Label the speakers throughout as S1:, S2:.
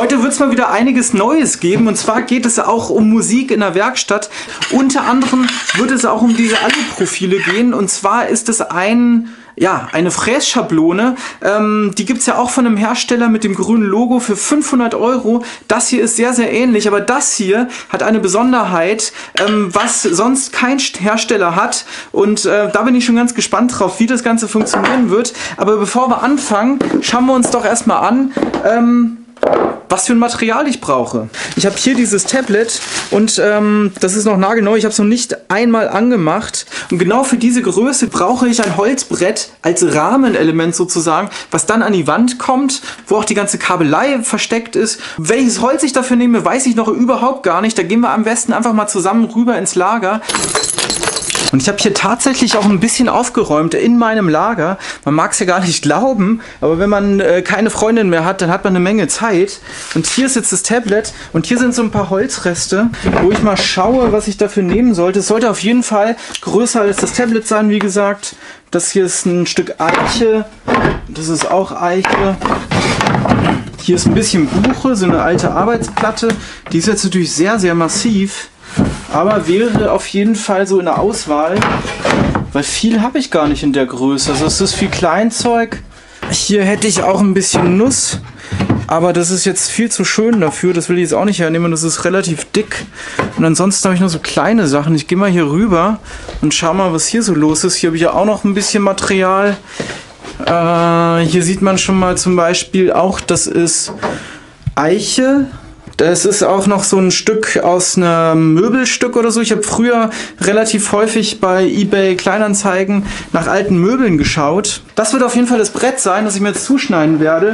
S1: Heute wird es mal wieder einiges Neues geben, und zwar geht es auch um Musik in der Werkstatt. Unter anderem wird es auch um diese Aluprofile gehen, und zwar ist es eine Frässchablone. Die gibt es ja auch von einem Hersteller mit dem grünen Logo für 500 Euro. Das hier ist sehr, sehr ähnlich, aber das hier hat eine Besonderheit, was sonst kein Hersteller hat. Und da bin ich schon ganz gespannt drauf, wie das Ganze funktionieren wird. Aber bevor wir anfangen, schauen wir uns doch erstmal an, was für ein Material ich brauche. Ich habe hier dieses Tablet und das ist noch nagelneu. Ich habe es noch nicht einmal angemacht. Und genau für diese Größe brauche ich ein Holzbrett als Rahmenelement sozusagen, was dann an die Wand kommt, wo auch die ganze Kabelei versteckt ist. Welches Holz ich dafür nehme, weiß ich noch überhaupt gar nicht. Da gehen wir am besten einfach mal zusammen rüber ins Lager. Und ich habe hier tatsächlich auch ein bisschen aufgeräumt in meinem Lager. Man mag es ja gar nicht glauben, aber wenn man keine Freundin mehr hat, dann hat man eine Menge Zeit. Und hier ist jetzt das Tablet und hier sind so ein paar Holzreste, wo ich mal schaue, was ich dafür nehmen sollte. Es sollte auf jeden Fall größer als das Tablet sein, wie gesagt. Das hier ist ein Stück Eiche, das ist auch Eiche. Hier ist ein bisschen Buche, so eine alte Arbeitsplatte. Die ist jetzt natürlich sehr, sehr massiv. Aber wäre auf jeden Fall so in der Auswahl, weil viel habe ich gar nicht in der Größe. Also es ist viel Kleinzeug. Hier hätte ich auch ein bisschen Nuss, aber das ist jetzt viel zu schön dafür. Das will ich jetzt auch nicht hernehmen. Das ist relativ dick. Und ansonsten habe ich noch so kleine Sachen. Ich gehe mal hier rüber und schau mal, was hier so los ist. Hier habe ich ja auch noch ein bisschen Material. Hier sieht man schon mal zum Beispiel auch, das ist Eiche. Das ist auch noch so ein Stück aus einem Möbelstück oder so. Ich habe früher relativ häufig bei eBay Kleinanzeigen nach alten Möbeln geschaut. Das wird auf jeden Fall das Brett sein, das ich mir jetzt zuschneiden werde.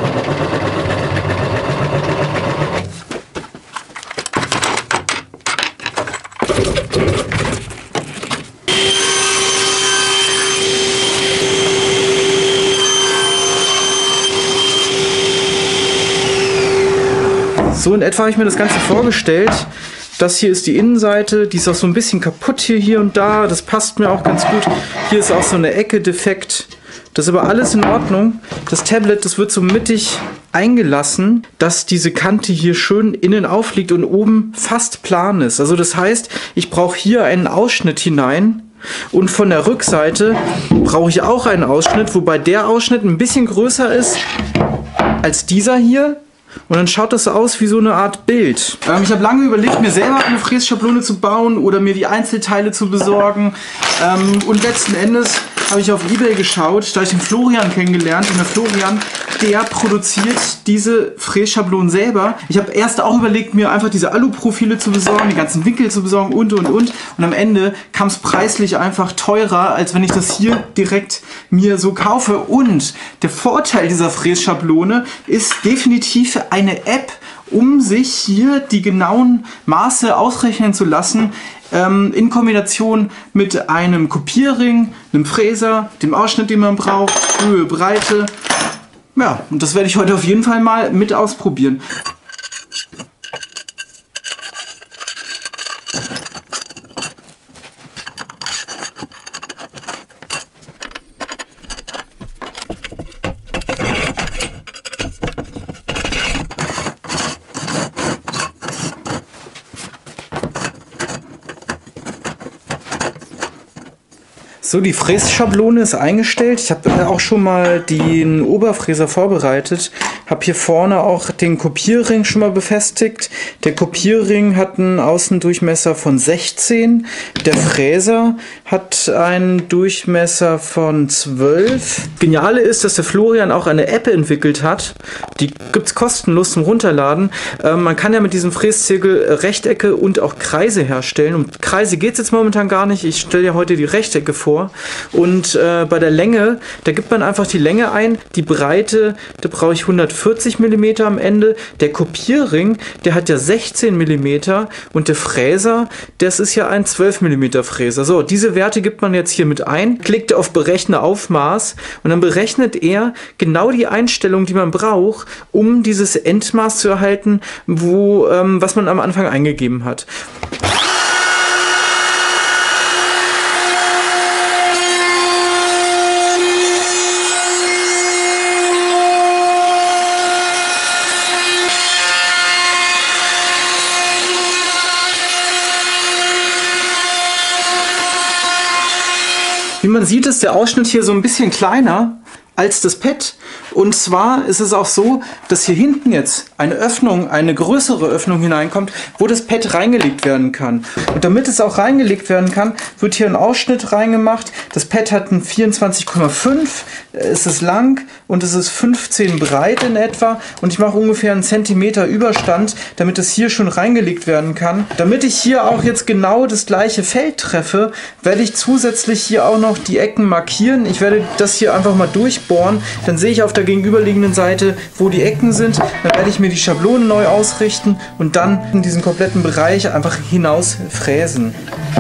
S1: So in etwa habe ich mir das Ganze vorgestellt. Das hier ist die Innenseite, die ist auch so ein bisschen kaputt hier und da. Das passt mir auch ganz gut. Hier ist auch so eine Ecke defekt. Das ist aber alles in Ordnung. Das Tablet, das wird so mittig eingelassen, dass diese Kante hier schön innen aufliegt und oben fast plan ist. Also das heißt, ich brauche hier einen Ausschnitt hinein. Und von der Rückseite brauche ich auch einen Ausschnitt, wobei der Ausschnitt ein bisschen größer ist als dieser hier. Und dann schaut das so aus wie so eine Art Bild. Ich habe lange überlegt, mir selber eine Frässchablone zu bauen oder mir die Einzelteile zu besorgen. Und letzten Endes habe ich auf eBay geschaut, da ich den Florian kennengelernt. Und der Florian, der produziert diese Frässchablonen selber. Ich habe erst auch überlegt, mir einfach diese Aluprofile zu besorgen, die ganzen Winkel zu besorgen und. Und am Ende kam es preislich einfach teurer, als wenn ich das hier direkt mir so kaufe. Und der Vorteil dieser Frässchablone ist definitiv eine App, um sich hier die genauen Maße ausrechnen zu lassen, in Kombination mit einem Kopierring, einem Fräser, dem Ausschnitt, den man braucht, Höhe, Breite. Ja, und das werde ich heute auf jeden Fall mal mit ausprobieren. So, die Frässchablone ist eingestellt. Ich habe auch schon mal den Oberfräser vorbereitet. Habe hier vorne auch den Kopierring schon mal befestigt. Der Kopierring hat einen Außendurchmesser von 16. Der Fräser hat einen Durchmesser von 12. Geniale ist, dass der Florian auch eine App entwickelt hat. Die gibt es kostenlos zum Runterladen. Man kann ja mit diesem Fräszirkel Rechtecke und auch Kreise herstellen. Um Kreise geht es jetzt momentan gar nicht. Ich stelle ja heute die Rechtecke vor. Und bei der Länge, da gibt man einfach die Länge ein. Die Breite, da brauche ich 140 mm am Ende. Der Kopierring, der hat ja 16 mm. Und der Fräser, das ist ja ein 12 mm Fräser. So, diese Werte gibt man jetzt hier mit ein. Klickt auf Berechne Aufmaß und dann berechnet er genau die Einstellung, die man braucht, um dieses Endmaß zu erhalten, was man am Anfang eingegeben hat. man sieht, ist der Ausschnitt hier so ein bisschen kleiner als das Pad. Und zwar ist es auch so, dass hier hinten jetzt eine Öffnung, eine größere Öffnung hineinkommt, wo das Pad reingelegt werden kann. Und damit es auch reingelegt werden kann, wird hier ein Ausschnitt reingemacht. Das Pad hat ein 24,5, es ist lang und es ist 15 breit in etwa. Und ich mache ungefähr einen Zentimeter Überstand, damit es hier schon reingelegt werden kann. Damit ich hier auch jetzt genau das gleiche Feld treffe, werde ich zusätzlich hier auch noch die Ecken markieren. Ich werde das hier einfach mal durchbohren. Dann sehe ich auf der gegenüberliegenden Seite, wo die Ecken sind. Dann werde ich mir die Schablone neu ausrichten und dann in diesen kompletten Bereich einfach hinaus fräsen.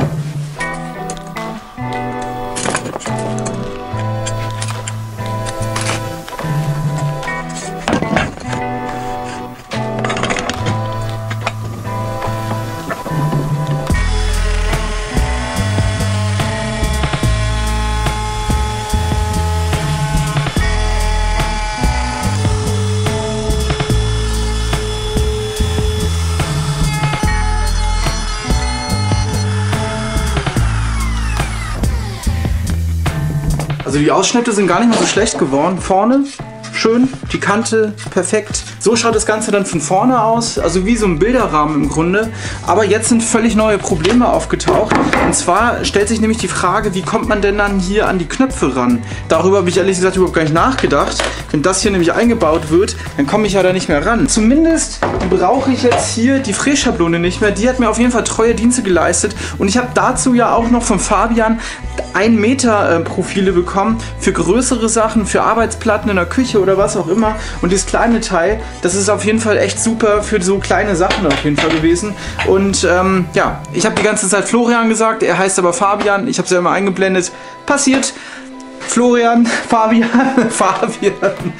S1: Also die Ausschnitte sind gar nicht mehr so schlecht geworden. Vorne schön, die Kante perfekt. So schaut das Ganze dann von vorne aus, also wie so ein Bilderrahmen im Grunde. Aber jetzt sind völlig neue Probleme aufgetaucht. Und zwar stellt sich nämlich die Frage, wie kommt man denn dann hier an die Knöpfe ran? Darüber habe ich ehrlich gesagt überhaupt gar nicht nachgedacht. Wenn das hier nämlich eingebaut wird, dann komme ich ja da nicht mehr ran. Zumindest brauche ich jetzt hier die Frässchablone nicht mehr. Die hat mir auf jeden Fall treue Dienste geleistet. Und ich habe dazu ja auch noch von Fabian 1 Meter Profile bekommen für größere Sachen, für Arbeitsplatten in der Küche oder was auch immer. Und dieses kleine Teil, das ist auf jeden Fall echt super für so kleine Sachen auf jeden Fall gewesen. Und ja, ich habe die ganze Zeit Florian gesagt, er heißt aber Fabian. Ich habe es ja immer eingeblendet. Passiert. Florian, Fabian, Fabian.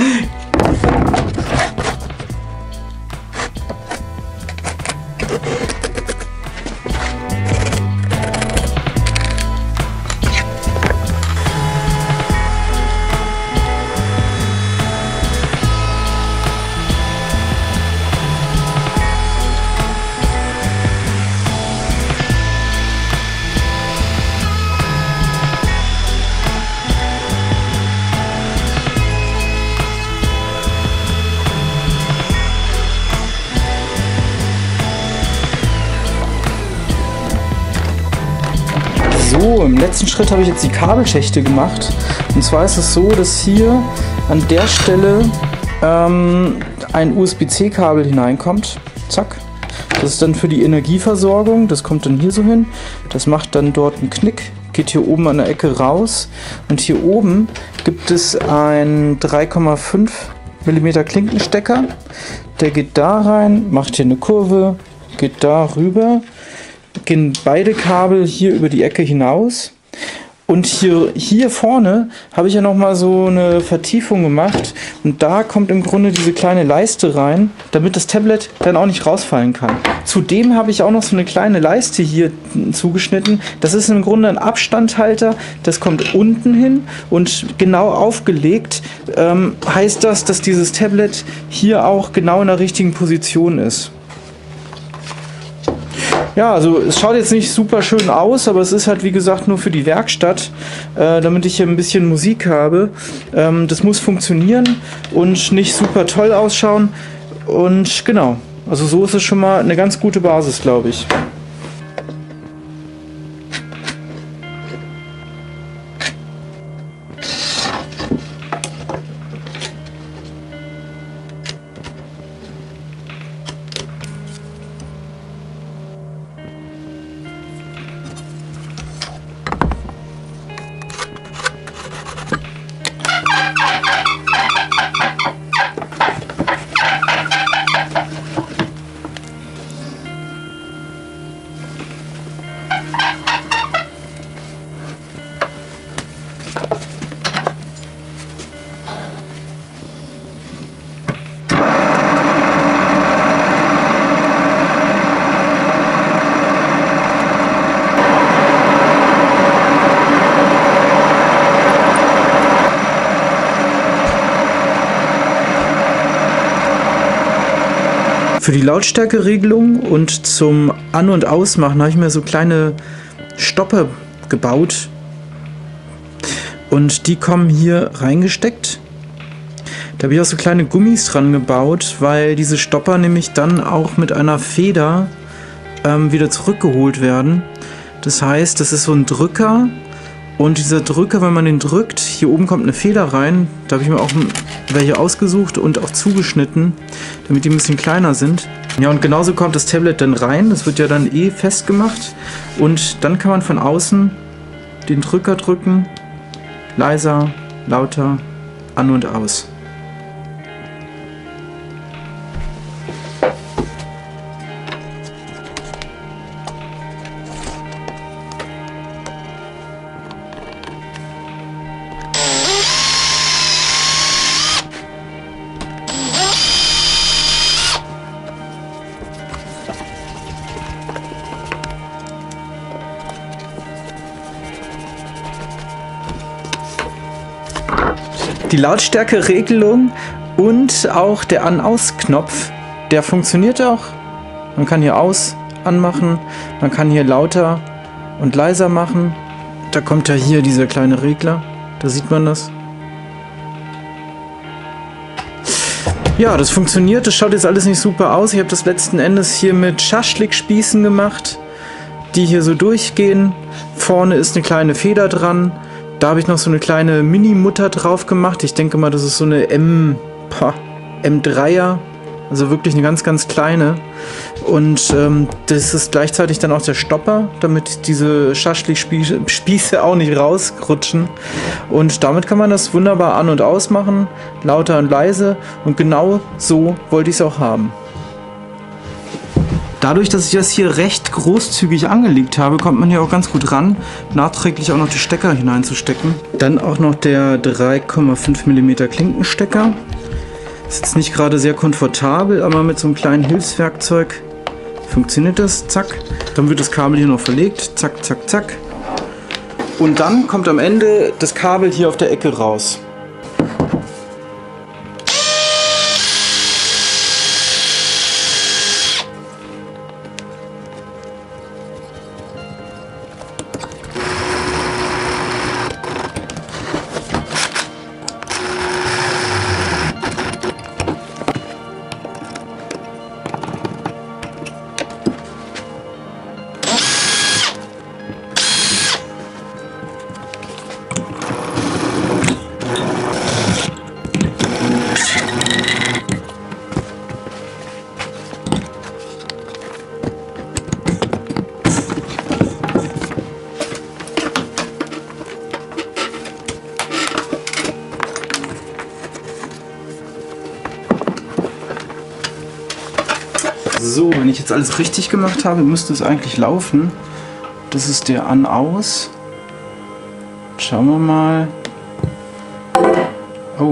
S1: So, im letzten Schritt habe ich jetzt die Kabelschächte gemacht. Und zwar ist es so, dass hier an der Stelle ein USB-C-Kabel hineinkommt. Zack. Das ist dann für die Energieversorgung. Das kommt dann hier so hin. Das macht dann dort einen Knick. Geht hier oben an der Ecke raus. Und hier oben gibt es einen 3,5 mm Klinkenstecker. Der geht da rein, macht hier eine Kurve, geht da rüber. Gehen beide Kabel hier über die Ecke hinaus. Und hier vorne habe ich ja nochmal so eine Vertiefung gemacht. Und da kommt im Grunde diese kleine Leiste rein, damit das Tablet dann auch nicht rausfallen kann. Zudem habe ich auch noch so eine kleine Leiste hier zugeschnitten. Das ist im Grunde ein Abstandhalter. Das kommt unten hin und genau aufgelegt heißt das, dass dieses Tablet hier auch genau in der richtigen Position ist. Ja, also es schaut jetzt nicht super schön aus, aber es ist halt wie gesagt nur für die Werkstatt, damit ich hier ein bisschen Musik habe. Das muss funktionieren und nicht super toll ausschauen. Und genau, also so ist es schon mal eine ganz gute Basis, glaube ich. Für die Lautstärkeregelung und zum An- und Ausmachen habe ich mir so kleine Stopper gebaut. Und die kommen hier reingesteckt. Da habe ich auch so kleine Gummis dran gebaut, weil diese Stopper nämlich dann auch mit einer Feder wieder zurückgeholt werden. Das heißt, das ist so ein Drücker. Und dieser Drücker, wenn man den drückt, hier oben kommt eine Feder rein. Da habe ich mir auch welche ausgesucht und auch zugeschnitten, damit die ein bisschen kleiner sind. Ja, und genauso kommt das Tablet dann rein. Das wird ja dann eh festgemacht. Und dann kann man von außen den Drücker drücken. Leiser, lauter, an und aus. Die Lautstärkeregelung und auch der An-Aus-Knopf, der funktioniert auch. Man kann hier aus, anmachen, man kann hier lauter und leiser machen. Da kommt ja hier dieser kleine Regler, da sieht man das. Ja, das funktioniert, das schaut jetzt alles nicht super aus. Ich habe das letzten Endes hier mit Schaschlikspießen gemacht, die hier so durchgehen. Vorne ist eine kleine Feder dran. Da habe ich noch so eine kleine Mini-Mutter drauf gemacht. Ich denke mal, das ist so eine M3er. Also wirklich eine ganz, ganz kleine. Und das ist gleichzeitig dann auch der Stopper, damit diese Schaschlik-Spieße auch nicht rausrutschen. Und damit kann man das wunderbar an- und ausmachen. Lauter und leise. Und genau so wollte ich es auch haben. Dadurch, dass ich das hier recht großzügig angelegt habe, kommt man hier auch ganz gut ran, nachträglich auch noch die Stecker hineinzustecken. Dann auch noch der 3,5 mm Klinkenstecker. Ist jetzt nicht gerade sehr komfortabel, aber mit so einem kleinen Hilfswerkzeug funktioniert das. Zack. Dann wird das Kabel hier noch verlegt. Zack, zack, zack. Und dann kommt am Ende das Kabel hier auf der Ecke raus. So, wenn ich jetzt alles richtig gemacht habe, müsste es eigentlich laufen. Das ist der An-Aus. Schauen wir mal. Oh.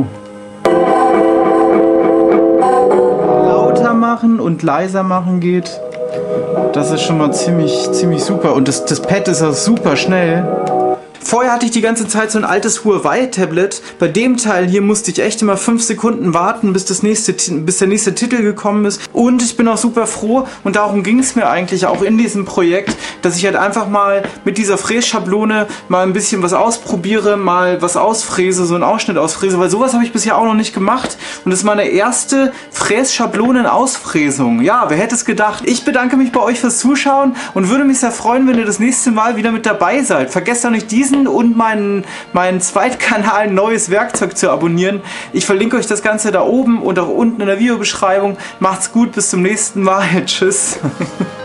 S1: Lauter machen und leiser machen geht. Das ist schon mal ziemlich super. Und das Pad ist auch super schnell. Vorher hatte ich die ganze Zeit so ein altes Huawei-Tablet. Bei dem Teil hier musste ich echt immer 5 Sekunden warten, bis der nächste Titel gekommen ist. Und ich bin auch super froh, und darum ging es mir eigentlich auch in diesem Projekt, dass ich halt einfach mal mit dieser Frässchablone mal ein bisschen was ausprobiere, mal was ausfräse, so einen Ausschnitt ausfräse, weil sowas habe ich bisher auch noch nicht gemacht. Und das ist meine erste Frässchablonen-Ausfräsung. Ja, wer hätte es gedacht? Ich bedanke mich bei euch fürs Zuschauen und würde mich sehr freuen, wenn ihr das nächste Mal wieder mit dabei seid. Vergesst auch nicht diesen und meinen Zweitkanal Neues Werkzeug zu abonnieren. Ich verlinke euch das Ganze da oben und auch unten in der Videobeschreibung. Macht's gut, bis zum nächsten Mal. Tschüss.